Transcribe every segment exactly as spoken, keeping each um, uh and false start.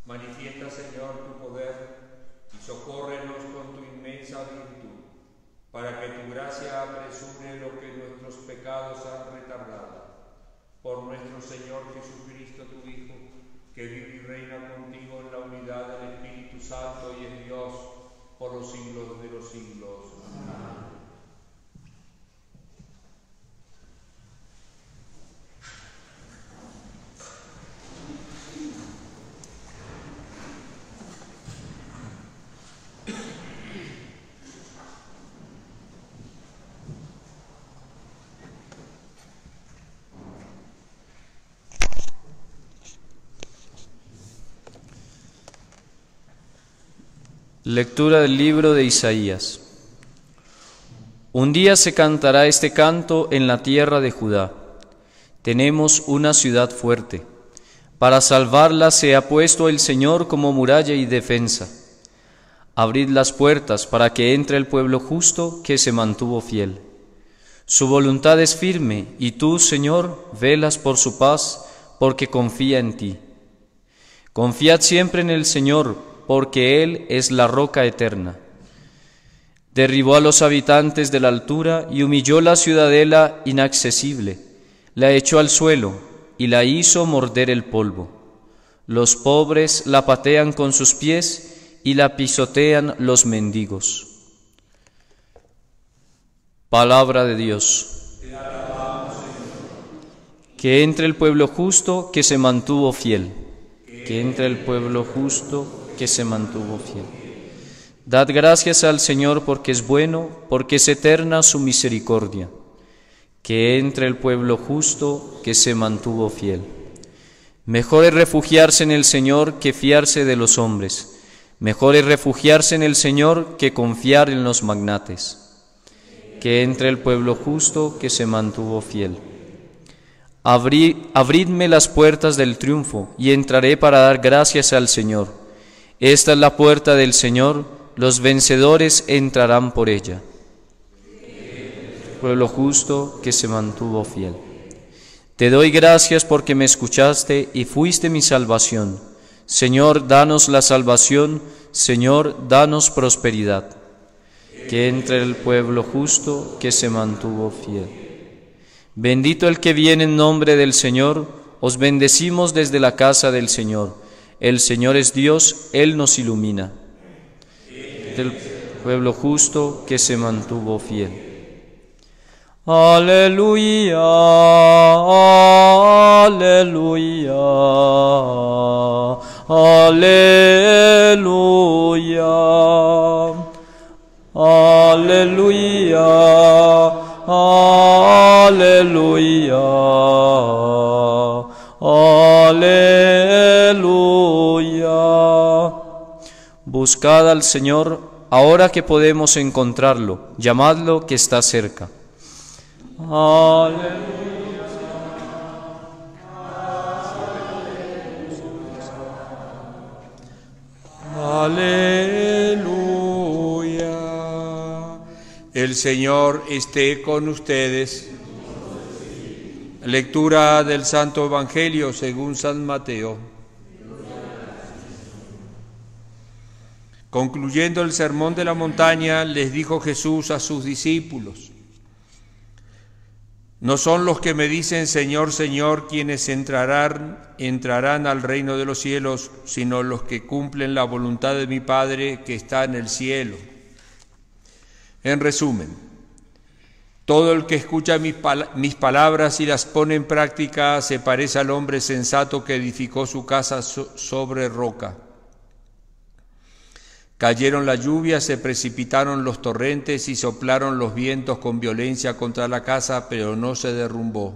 Manifiesta, Señor, tu poder y socórrenos con tu inmensa virtud, para que tu gracia apresure lo que nuestros pecados han retardado. Por nuestro Señor Jesucristo, tu Hijo, que vive y reina contigo en la unidad del Espíritu Santo y es Dios por los siglos de los siglos. Amén. Lectura del libro de Isaías. Un día se cantará este canto en la tierra de Judá. Tenemos una ciudad fuerte. Para salvarla se ha puesto el Señor como muralla y defensa. Abrid las puertas para que entre el pueblo justo que se mantuvo fiel. Su voluntad es firme y tú, Señor, velas por su paz porque confía en ti. Confiad siempre en el Señor, porque Él es la roca eterna. Derribó a los habitantes de la altura y humilló la ciudadela inaccesible. La echó al suelo y la hizo morder el polvo. Los pobres la patean con sus pies y la pisotean los mendigos. Palabra de Dios. Te alabamos, Señor. Que entre el pueblo justo que se mantuvo fiel. Que entre el pueblo justo que se mantuvo fiel. Dad gracias al Señor porque es bueno, porque es eterna su misericordia. Que entre el pueblo justo que se mantuvo fiel. Mejor es refugiarse en el Señor que fiarse de los hombres. Mejor es refugiarse en el Señor que confiar en los magnates. Que entre el pueblo justo que se mantuvo fiel. Abrid, abridme las puertas del triunfo y entraré para dar gracias al Señor. Esta es la puerta del Señor, los vencedores entrarán por ella. Pueblo justo que se mantuvo fiel. Te doy gracias porque me escuchaste y fuiste mi salvación. Señor, danos la salvación, Señor, danos prosperidad. Que entre el pueblo justo que se mantuvo fiel. Bendito el que viene en nombre del Señor, os bendecimos desde la casa del Señor. El Señor es Dios, Él nos ilumina. Del pueblo justo que se mantuvo fiel. Aleluya, aleluya, aleluya, aleluya, aleluya, aleluya. Buscad al Señor ahora que podemos encontrarlo, llamadlo que está cerca. Aleluya. Aleluya. El Señor esté con ustedes. Lectura del Santo Evangelio según San Mateo. Concluyendo el sermón de la montaña, les dijo Jesús a sus discípulos: no son los que me dicen Señor, Señor, quienes entrarán, entrarán al reino de los cielos, sino los que cumplen la voluntad de mi Padre que está en el cielo. En resumen, todo el que escucha mis, pal- mis palabras y las pone en práctica se parece al hombre sensato que edificó su casa so- sobre roca. Cayeron las lluvias, se precipitaron los torrentes y soplaron los vientos con violencia contra la casa, pero no se derrumbó,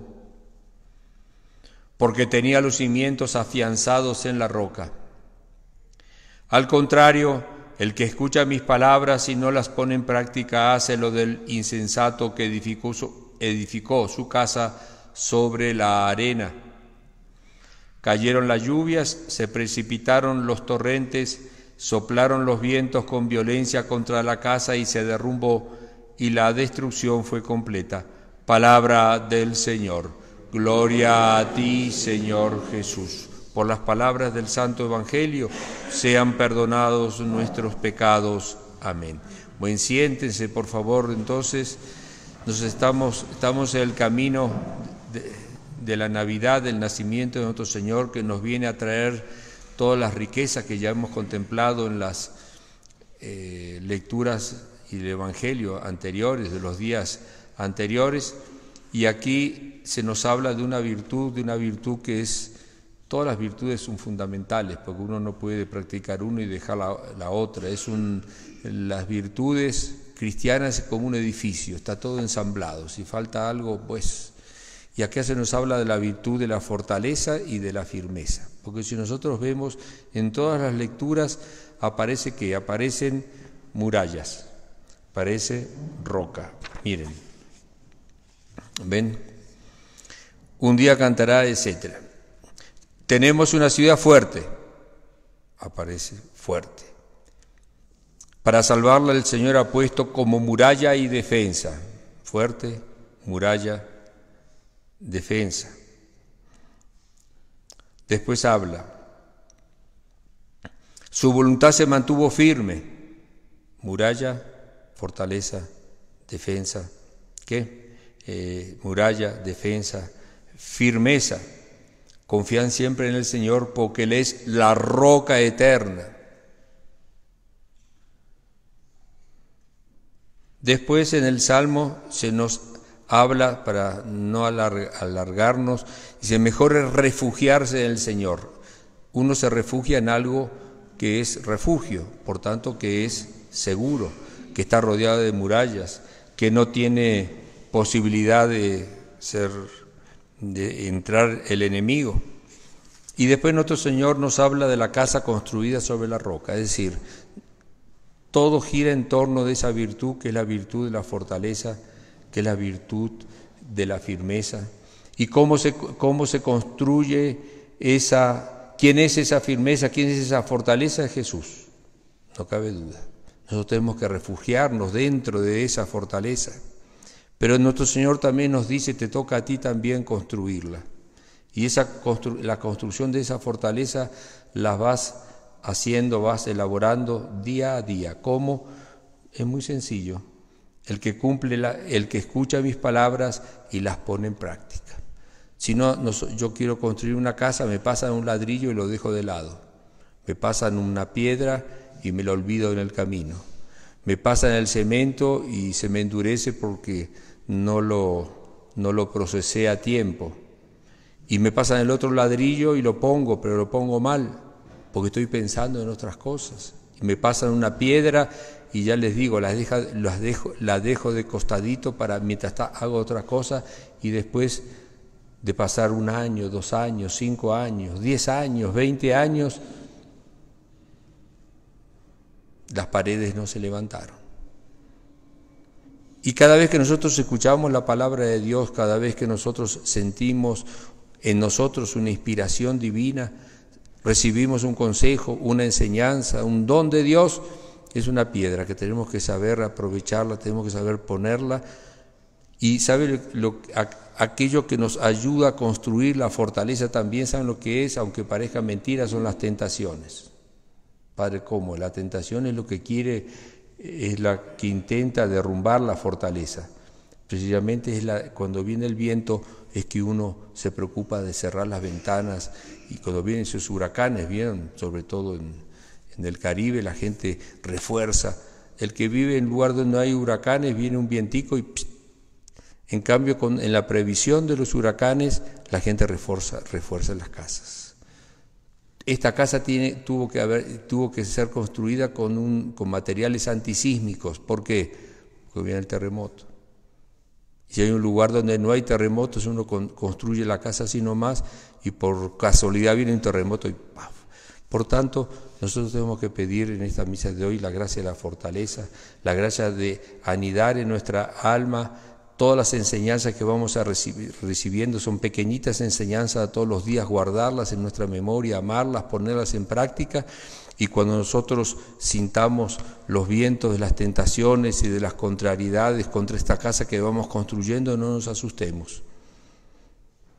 porque tenía los cimientos afianzados en la roca. Al contrario, el que escucha mis palabras y no las pone en práctica hace lo del insensato que edificó su, edificó su casa sobre la arena. Cayeron las lluvias, se precipitaron los torrentes, soplaron los vientos con violencia contra la casa y se derrumbó, y la destrucción fue completa. Palabra del Señor. Gloria a ti, Señor Jesús. por las palabras del Santo Evangelio, sean perdonados nuestros pecados. Amén. Bueno, siéntense, por favor, entonces. Nos estamos, estamos en el camino de, de la Navidad, del nacimiento de nuestro Señor, que nos viene a traer todas las riquezas que ya hemos contemplado en las eh, lecturas y el Evangelio anteriores, de los días anteriores. Y aquí se nos habla de una virtud, de una virtud que es, todas las virtudes son fundamentales, porque uno no puede practicar uno y dejar la, la otra. Es un, las virtudes cristianas es como un edificio, está todo ensamblado. Si falta algo, pues... Y acá se nos habla de la virtud de la fortaleza y de la firmeza. Porque si nosotros vemos en todas las lecturas, aparece que aparecen murallas, aparece roca. Miren, ¿ven? Un día cantará, etcétera. Tenemos una ciudad fuerte, aparece fuerte. Para salvarla el Señor ha puesto como muralla y defensa. Fuerte, muralla, defensa. Después habla. Su voluntad se mantuvo firme. Muralla, fortaleza, defensa. ¿Qué? Eh, muralla, defensa, firmeza. Confían siempre en el Señor porque Él es la roca eterna. Después en el Salmo se nos habla, para no alargarnos, dice, mejor es refugiarse en el Señor. Uno se refugia en algo que es refugio, por tanto que es seguro, que está rodeado de murallas, que no tiene posibilidad de ser, de entrar el enemigo. Y después nuestro Señor nos habla de la casa construida sobre la roca, es decir, todo gira en torno de esa virtud, que es la virtud de la fortaleza, que es la virtud de la firmeza. ¿Y cómo se, cómo se construye esa, quién es esa firmeza, quién es esa fortaleza? Es Jesús, no cabe duda. Nosotros tenemos que refugiarnos dentro de esa fortaleza. Pero nuestro Señor también nos dice, te toca a ti también construirla. Y esa constru- la construcción de esa fortaleza la vas haciendo, vas elaborando día a día. ¿Cómo? Es muy sencillo. El que cumple, la, el que escucha mis palabras y las pone en práctica. Si no, no, yo quiero construir una casa, me pasan un ladrillo y lo dejo de lado. Me pasan una piedra y me lo olvido en el camino. Me pasan el cemento y se me endurece porque no lo, no lo procesé a tiempo. Y me pasan el otro ladrillo y lo pongo, pero lo pongo mal, porque estoy pensando en otras cosas. Y me pasan una piedra y ya les digo, las, deja, las, dejo, las dejo de costadito para mientras está, hago otra cosa, y después de pasar un año, dos años, cinco años, diez años, veinte años, las paredes no se levantaron. Y cada vez que nosotros escuchamos la palabra de Dios, cada vez que nosotros sentimos en nosotros una inspiración divina, recibimos un consejo, una enseñanza, un don de Dios, es una piedra que tenemos que saber aprovecharla, tenemos que saber ponerla. Y ¿sabe lo, a, aquello que nos ayuda a construir la fortaleza también? ¿Saben lo que es? Aunque parezca mentira, son las tentaciones. Padre, ¿cómo? La tentación es lo que quiere, es la que intenta derrumbar la fortaleza. Precisamente es la, cuando viene el viento es que uno se preocupa de cerrar las ventanas, y cuando vienen esos huracanes, ¿vieron? Sobre todo en, en el Caribe, la gente refuerza. El que vive en lugar donde no hay huracanes, viene un vientico y pst. En cambio, con, en la previsión de los huracanes, la gente refuerza, refuerza las casas. Esta casa tiene, tuvo, que haber, tuvo que ser construida con, un, con materiales antisísmicos. ¿Por qué? Porque viene el terremoto. Si hay un lugar donde no hay terremotos, uno con, construye la casa así nomás y por casualidad viene un terremoto y ¡paf! Por tanto, nosotros tenemos que pedir en esta misa de hoy la gracia de la fortaleza, la gracia de anidar en nuestra alma todas las enseñanzas que vamos a recibir, recibiendo. Son pequeñitas enseñanzas a todos los días, guardarlas en nuestra memoria, amarlas, ponerlas en práctica. Y cuando nosotros sintamos los vientos de las tentaciones y de las contrariedades contra esta casa que vamos construyendo, no nos asustemos.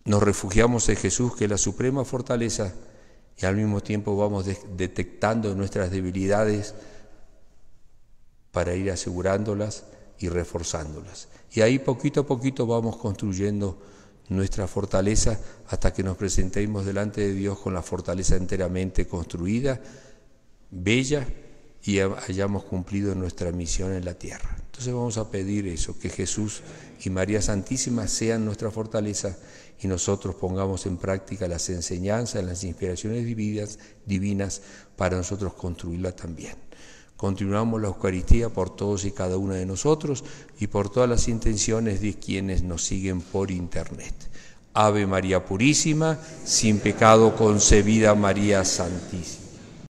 nos refugiamos en Jesús, que es la suprema fortaleza, y al mismo tiempo vamos de- detectando nuestras debilidades para ir asegurándolas y reforzándolas. Y ahí poquito a poquito vamos construyendo nuestra fortaleza hasta que nos presentemos delante de Dios con la fortaleza enteramente construida, bella, y hayamos cumplido nuestra misión en la tierra. Entonces vamos a pedir eso, que Jesús y María Santísima sean nuestra fortaleza y nosotros pongamos en práctica las enseñanzas, las inspiraciones divinas, divinas para nosotros construirla también. Continuamos la Eucaristía por todos y cada uno de nosotros y por todas las intenciones de quienes nos siguen por internet. Ave María Purísima, sin pecado concebida María Santísima.